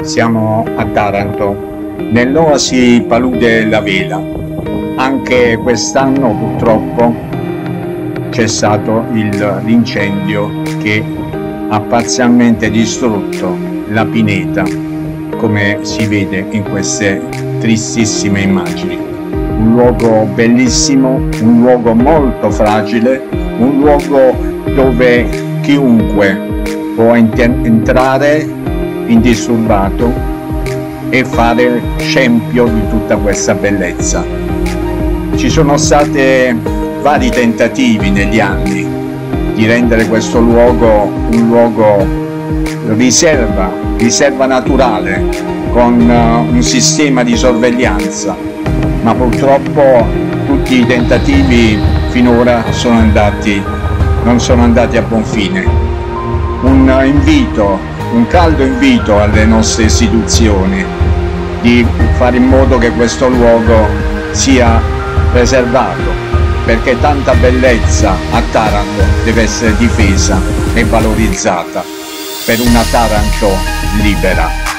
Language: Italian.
Siamo a Taranto, nell'oasi Palude la Vela. Anche quest'anno purtroppo c'è stato l'incendio che ha parzialmente distrutto la pineta, come si vede in queste tristissime immagini. Un luogo bellissimo, un luogo molto fragile, un luogo dove chiunque può entrare indisturbato e fare scempio di tutta questa bellezza. Ci sono stati vari tentativi negli anni di rendere questo luogo un luogo riserva naturale, con un sistema di sorveglianza, ma purtroppo tutti i tentativi finora non sono andati a buon fine. Un caldo invito alle nostre istituzioni di fare in modo che questo luogo sia preservato, perché tanta bellezza a Taranto deve essere difesa e valorizzata per una Taranto libera.